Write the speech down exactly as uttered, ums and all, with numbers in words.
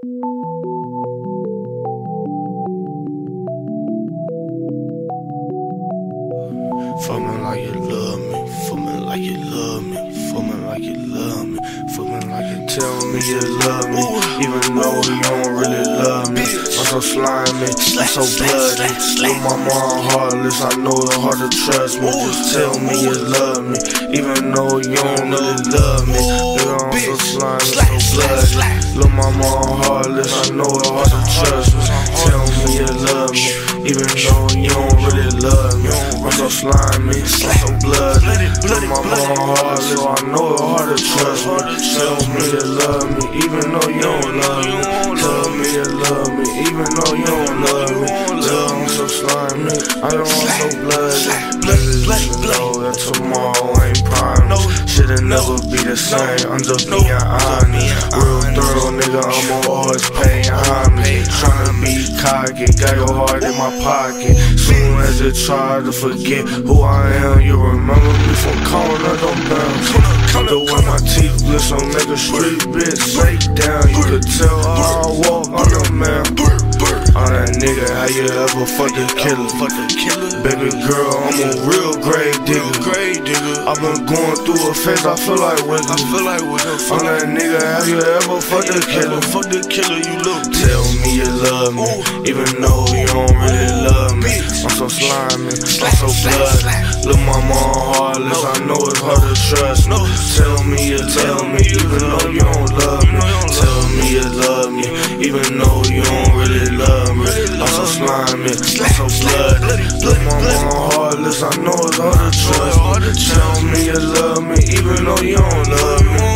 Fuck me like you love me, fuck me like you love me, fuck me like you love me, fuck me like you tell me you love me, even though you don't really love me. I'm so slimy, I'm so bloody, with my mom heartless, I know it's hard to trust me. Just tell me you love me, even though you don't really love me. Nigga, I'm so slimy, so bloody, look my mom heartless, I know it's hard to trust me. Tell me you love me, even though you don't really love me. I'm so slimy, I'm so bloody, look my mom heartless, so I know it's hard to trust me. Tell me you love me, even though you don't love me. Tell me you love me, even though you don't love me. Tell me I'm so slimy, I don't want so bloody. Niggas know that tomorrow ain't promised. Shit'll never be the same, I'm just being honest. Real thorough nigga, I'ma always pay homage. Tryna be cocky, got your heart in my pocket. Soon as you try to forget who I am, you remember me from calling up them bounds. The way my teeth glisten, make a street bitch break down. You could tell how I walk on the man. I'm that nigga, how you ever fuck the killer? Baby girl, I'm a real grave digger. I've been going through a phase, I feel like Wiggles. I'm that nigga, have you ever fuck the killer? Fuck the killer, you look. Tell me you love me, even though you don't really love me. I'm so slimy, I'm so bloody, look my mom heartless, I know it's hard to trust me. Tell me you tell me, even though you don't love me. Tell me you love me, even though you don't really love me. I'm so slimy, I'm so bloody, look my mom heartless, I know it's hard to trust me. Tell me you love me, even though you don't love me.